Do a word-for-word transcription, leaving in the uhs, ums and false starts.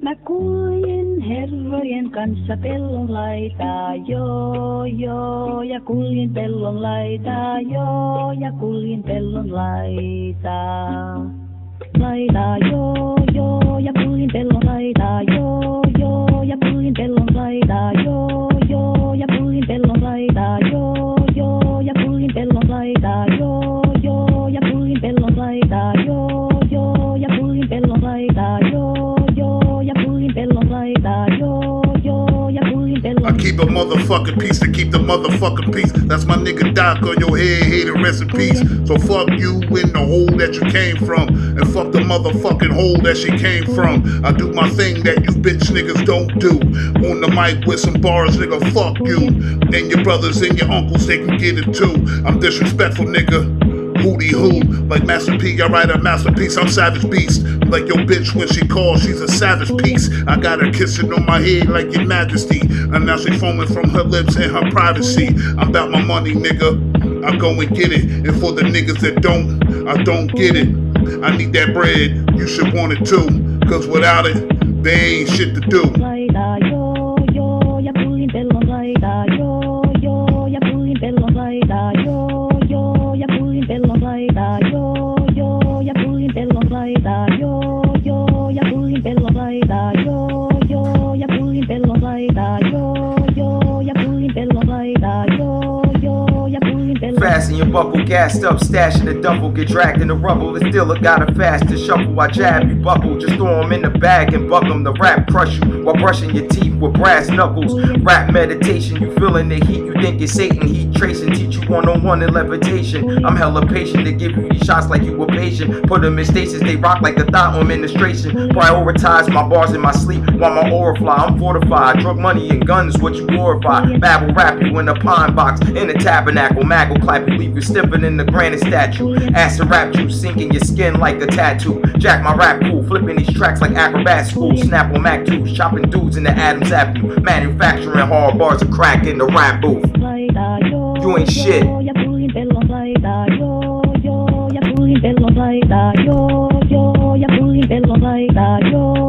Mä kuljin herrojen kanssa pellon laitaa, joo, joo, ja kuljin pellon laitaa, joo, ja kuljin pellon laitaa. Laitaa, joo, joo, ja kuljin pellon laitaa, joo, joo, ja kuljin pellon laitaa, joo, joo, ja kuljin pellon laitaa, joo, joo, ja kuljin pellon laitaa, joo, joo, ja kuljin pellon laitaa, joo, joo, ja kuljin pellon laitaa, joo, joo, ja kuljin pellon laitaa, joo, joo, ja kuljin pellon. I keep a motherfucking peace to keep the motherfucking peace. That's my nigga Doc on your head, hater, rest in peace. So fuck you in the hole that you came from, and fuck the motherfucking hole that she came from. I do my thing that you bitch niggas don't do. On the mic with some bars, nigga, fuck you. And your brothers and your uncles, they can get it too. I'm disrespectful, nigga. Hootie hoo, like Master P, I write a masterpiece, I'm savage beast. Like your bitch when she calls, she's a savage piece. I got her kissing on my head like your majesty, and now she foaming from her lips in her privacy. I'm about my money, nigga, I go and get it. And for the niggas that don't, I don't get it. I need that bread, you should want it too. Cause without it, there ain't shit to do. Fasten your buckle, gassed up, stash in the duffel, get dragged in the rubble. It's still a gotta fast to shuffle. I jab you buckle, just throw 'em in the bag and buck 'em. The rap crush you while brushing your teeth with brass knuckles. Rap meditation, you feeling the heat, you think it's Satan. Heat tracing, teach you one on one in levitation. I'm hella patient to give you these shots like you were patient. Put them in stasis, they rock like the thought administration. Prioritize my bars in my sleep while my aura fly. I'm fortified, drug money and guns, what you glorify. Babble rap you in a pine box, in a tabernacle. Maggle clap you, leave you stiffer than the granite statue. Acid rap juice sinking your skin like a tattoo. Jack my rap cool, flipping these tracks like acrobat school. Snap on Mac twos, chopping dudes in the Adams Avenue. Manufacturing hard bars of crack in the rap booth. You ain't shit. Yo,